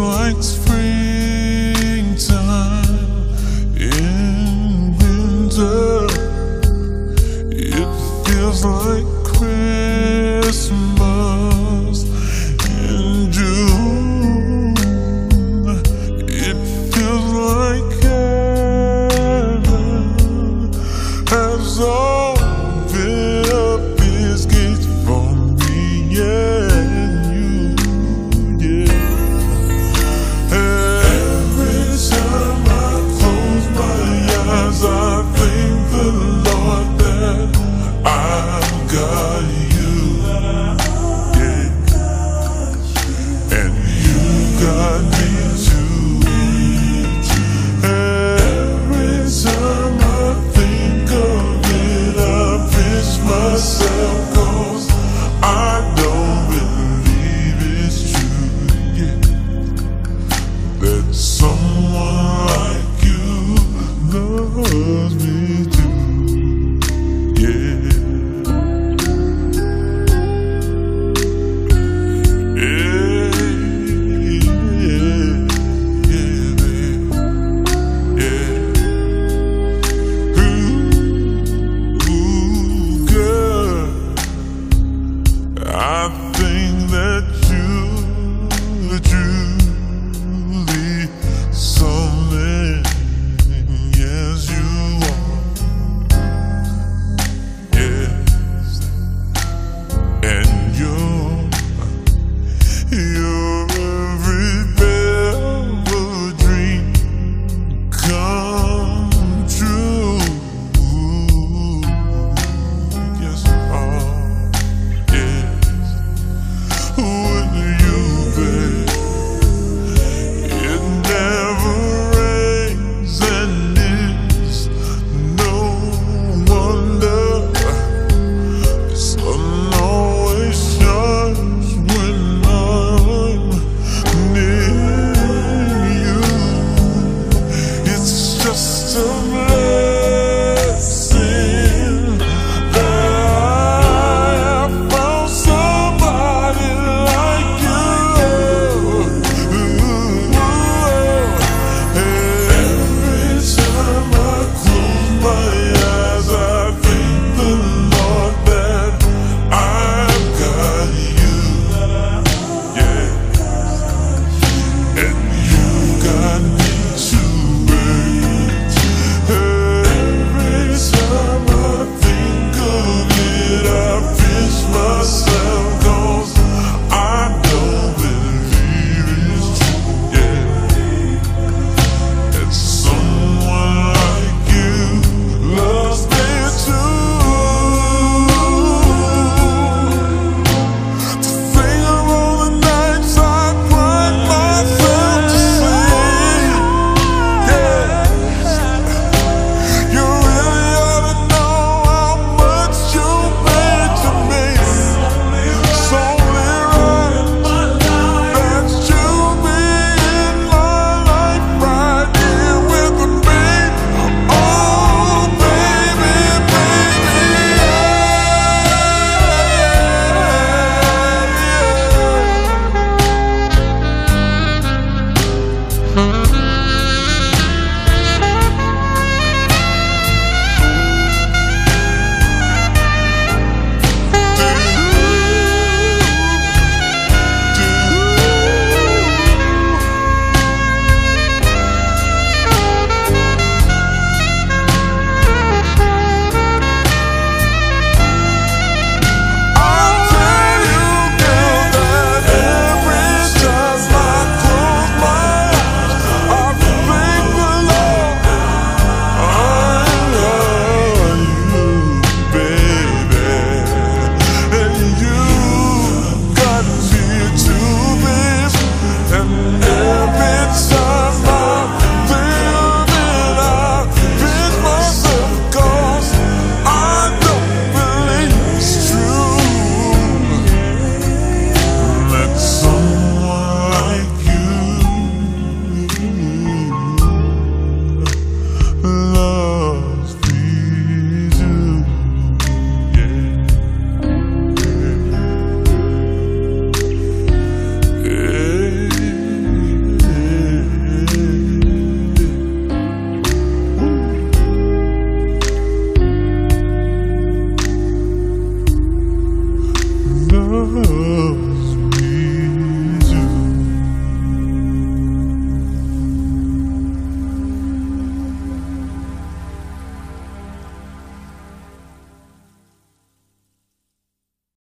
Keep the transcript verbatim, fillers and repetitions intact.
like springtime in winter. It feels like Christmas in June. It feels like heaven has opened up its gates for me and you, yeah. Every time I close my eyes, I thank the Lord that I've got you, yeah, and you got me too. Every time I think of it, I pinch myself, 'cause I don't believe it's true, yeah, that someone like you loves me too, yeah. Yeah, yeah. love.